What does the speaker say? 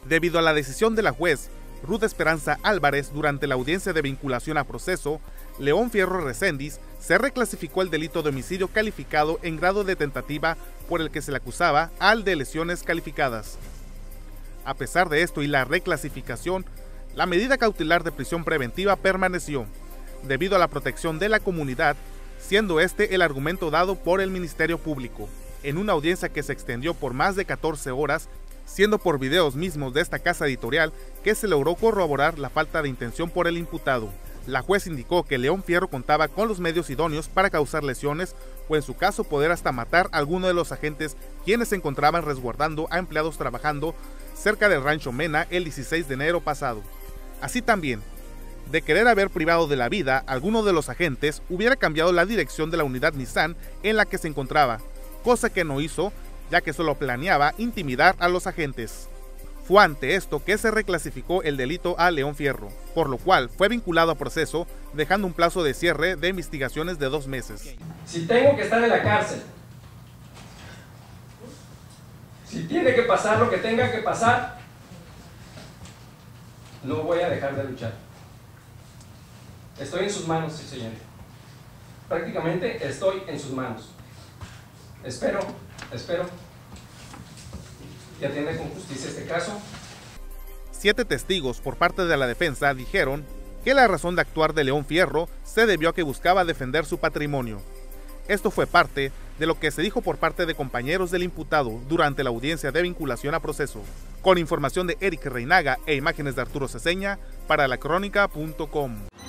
Debido a la decisión de la juez Ruth Esperanza Álvarez durante la audiencia de vinculación a proceso, León Fierro Reséndiz se reclasificó el delito de homicidio calificado en grado de tentativa por el que se le acusaba al de lesiones calificadas. A pesar de esto y la reclasificación, la medida cautelar de prisión preventiva permaneció, debido a la protección de la comunidad, siendo este el argumento dado por el Ministerio Público, en una audiencia que se extendió por más de 14 horas, siendo por videos mismos de esta casa editorial que se logró corroborar la falta de intención por el imputado. La juez indicó que León Fierro contaba con los medios idóneos para causar lesiones o en su caso poder hasta matar a alguno de los agentes quienes se encontraban resguardando a empleados trabajando cerca del Rancho Mena el 16 de enero pasado. Así también, de querer haber privado de la vida a alguno de los agentes, hubiera cambiado la dirección de la unidad Nissan en la que se encontraba, cosa que no hizo, ya que solo planeaba intimidar a los agentes. Fue ante esto que se reclasificó el delito a León Fierro, por lo cual fue vinculado a proceso, dejando un plazo de cierre de investigaciones de 2 meses. Si tengo que estar en la cárcel, si tiene que pasar lo que tenga que pasar, no voy a dejar de luchar. Estoy en sus manos, sí, señor. Prácticamente estoy en sus manos. Espero que atienda con justicia este caso. 7 testigos por parte de la defensa dijeron que la razón de actuar de León Fierro se debió a que buscaba defender su patrimonio. Esto fue parte de lo que se dijo por parte de compañeros del imputado durante la audiencia de vinculación a proceso. Con información de Eric Reinaga e imágenes de Arturo Ceseña, para lacronica.com.